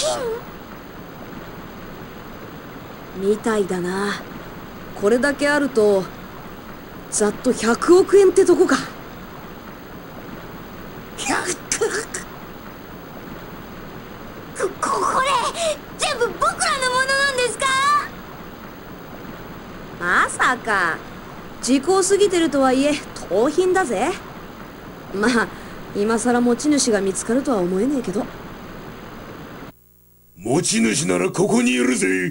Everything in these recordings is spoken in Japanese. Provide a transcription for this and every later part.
みたいだな。これだけあるとざっと100億円ってとこか。 これ全部僕らのものなんですか？ まさか。時効過ぎてるとはいえ盗品だぜ。まあ今さら持ち主が見つかるとは思えねえけど。 持ち主ならここにいるぜ。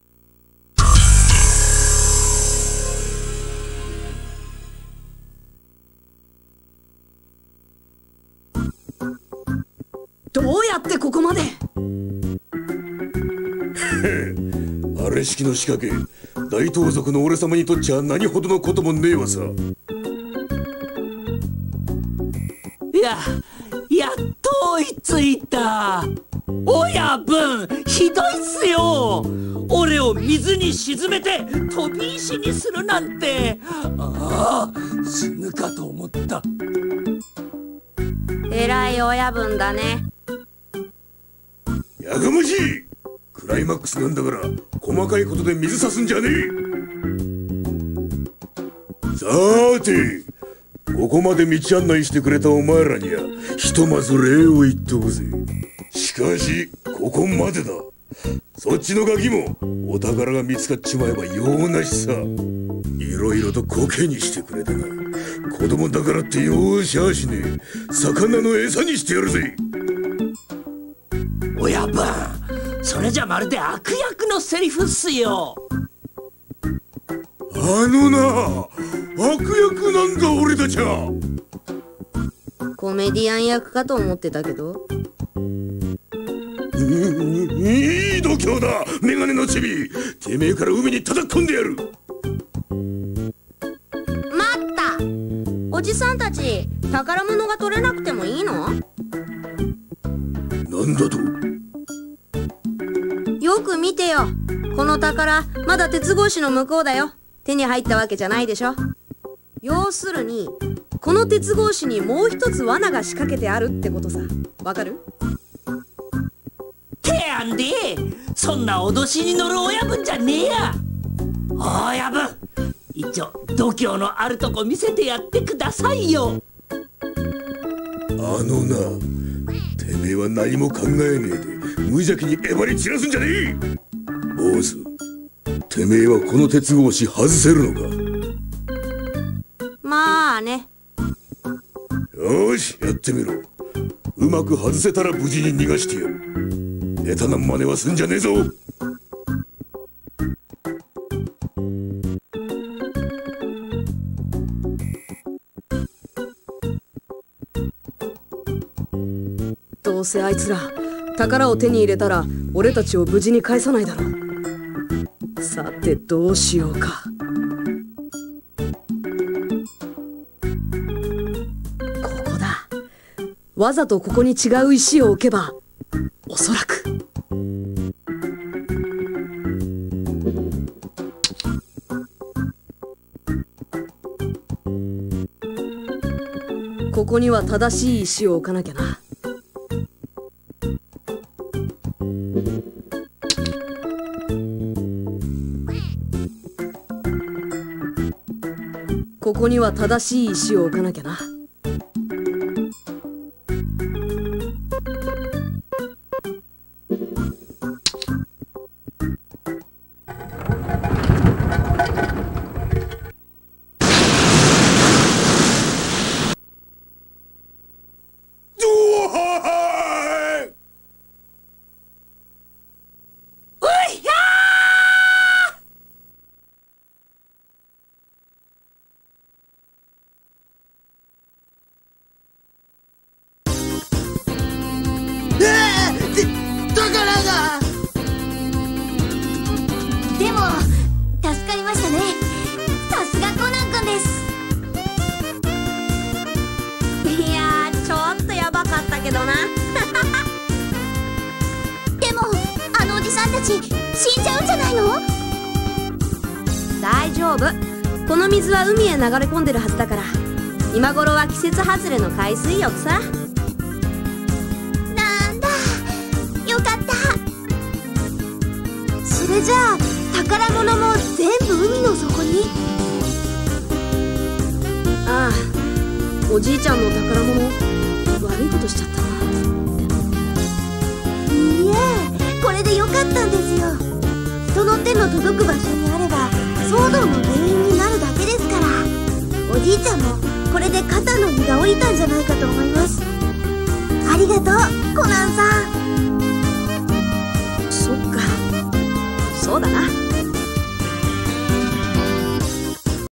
どうやってここまで？ あれ式の仕掛け、大盗賊の俺様にとっちゃ何ほどのこともねえわさ。 やっと追いついた。親分、ひどいっすよ。俺を水に沈めて飛び石にするなんて。ああ、死ぬかと思った。 偉い親分だね。 やかましい。クライマックスなんだから細かいことで水差すんじゃねえ。さーて、ここまで道案内してくれたお前らにはひとまず礼を言っとくぜ。しかしここまでだ。そっちのガキもお宝が見つかっちまえば用なしさ。いろいろとコケにしてくれたが、子供だからって容赦はしねえ。魚の餌にしてやるぜ。 親分、それじゃまるで悪役のセリフっすよ。 あのな、悪役なんだ俺たちは。 コメディアン役かと思ってたけど。 いい度胸だ、メガネのチビ。てめえから海に叩き込んでやる。 待った。おじさんたち宝物が取れなくてもいいの？ なんだと？ よく見てよ。この宝まだ鉄格子の向こうだよ。手に入ったわけじゃないでしょ。要するにこの鉄格子にもう一つ罠が仕掛けてあるってことさ。わかる？ てやんで、そんな脅しに乗る親分じゃねえや。親分、一応度胸のあるとこ見せてやってくださいよ。 あのな、てめえは何も考えねえで無邪気にえばり散らすんじゃねえ。坊主、てめえはこの鉄格子外せるのか？ まあね。 よし、やってみろ。うまく外せたら無事に逃がしてやる。下手な真似はすんじゃねえぞ。 どうせあいつら宝を手に入れたら俺たちを無事に返さないだろう。さてどうしようか。ここだ。わざとここに違う石を置けばおそらく。ここには正しい石を置かなきゃな。ここには正しい石を置かなきゃな。 でも助かりましたね。さすがコナン君です。 いやー、ちょっとやばかったけどな。 でもあのおじさんたち死んじゃうんじゃないの？ 大丈夫。この水は海へ流れ込んでるはずだから。今頃は季節外れの海水浴さ。 なんだ、よかった。 じゃあ宝物も全部海の底に？ ああ、おじいちゃんの宝物悪いことしちゃったな。 いいえ、これでよかったんですよ。人の手の届く場所にあれば騒動の原因になるだけですから。おじいちゃんもこれで肩の荷が下りたんじゃないかと思います。ありがとう、コナンさん。 そっか、そうだな。